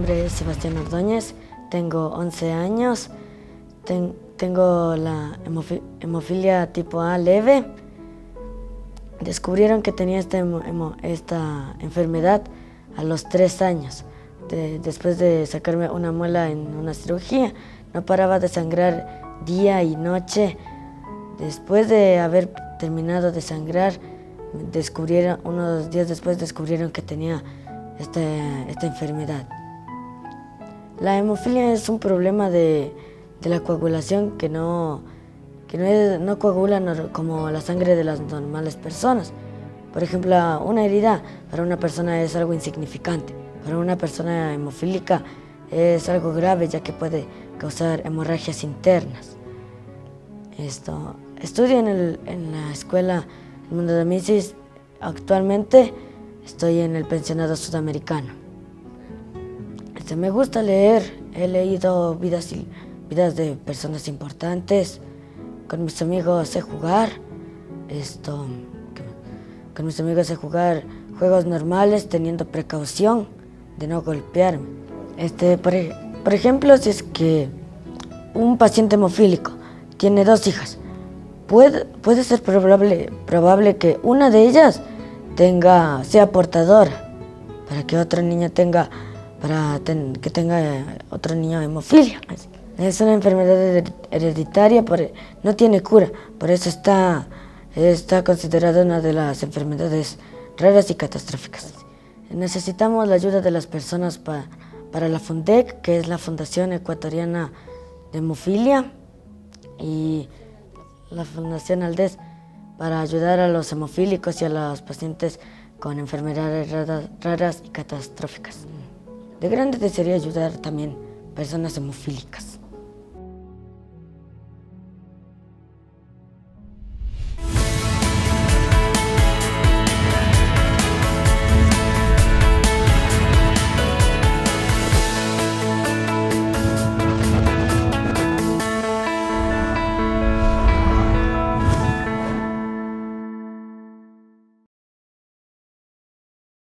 nombre es Sebastián Ordóñez, tengo 11 años, tengo la hemofilia tipo A leve. Descubrieron que tenía esta enfermedad a los 3 años. Después de sacarme una muela en una cirugía, no paraba de sangrar día y noche. Después de haber terminado de sangrar, unos días después descubrieron que tenía esta enfermedad. La hemofilia es un problema de la coagulación que no coagula como la sangre de las normales personas. Por ejemplo, una herida para una persona es algo insignificante. Para una persona hemofílica es algo grave, ya que puede causar hemorragias internas. Estudio en la escuela Mundo de Mises. Actualmente estoy en el pensionado sudamericano. Me gusta leer. He leído vidas de personas importantes. Con mis amigos sé jugar. Con mis amigos sé jugar juegos normales, teniendo precaución de no golpearme. Por ejemplo, si es que un paciente hemofílico tiene 2 hijas, puede ser probable que una de ellas sea portadora, para que otra niña tenga otro niño hemofilia. Es una enfermedad hereditaria, no tiene cura, por eso está considerada una de las enfermedades raras y catastróficas. Necesitamos la ayuda de las personas para la FUNDEC, que es la Fundación Ecuatoriana de Hemofilia, y la Fundación ALDES, para ayudar a los hemofílicos y a los pacientes con enfermedades raras y catastróficas. De grande desearía ayudar también personas hemofílicas.